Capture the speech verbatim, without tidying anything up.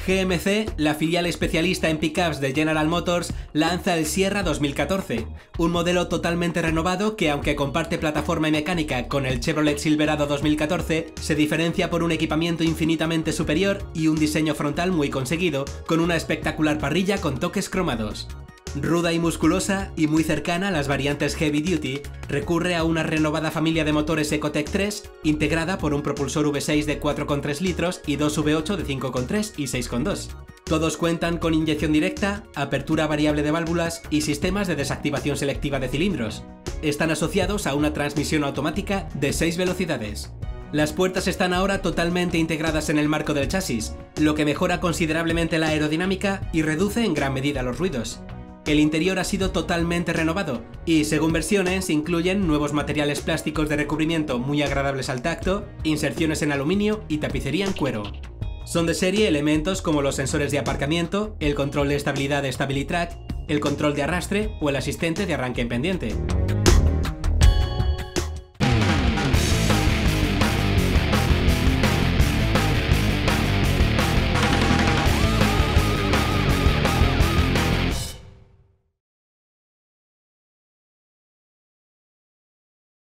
G M C, la filial especialista en pickups de General Motors, lanza el Sierra dos mil catorce, un modelo totalmente renovado que, aunque comparte plataforma y mecánica con el Chevrolet Silverado dos mil catorce, se diferencia por un equipamiento infinitamente superior y un diseño frontal muy conseguido, con una espectacular parrilla con toques cromados. Ruda y musculosa y muy cercana a las variantes Heavy Duty, recurre a una renovada familia de motores Ecotec tres, integrada por un propulsor V seis de cuatro coma tres litros y dos V ocho de cinco coma tres y seis coma dos. Todos cuentan con inyección directa, apertura variable de válvulas y sistemas de desactivación selectiva de cilindros. Están asociados a una transmisión automática de seis velocidades. Las puertas están ahora totalmente integradas en el marco del chasis, lo que mejora considerablemente la aerodinámica y reduce en gran medida los ruidos. El interior ha sido totalmente renovado y, según versiones, incluyen nuevos materiales plásticos de recubrimiento muy agradables al tacto, inserciones en aluminio y tapicería en cuero. Son de serie elementos como los sensores de aparcamiento, el control de estabilidad de StabiliTrak, el control de arrastre o el asistente de arranque en pendiente.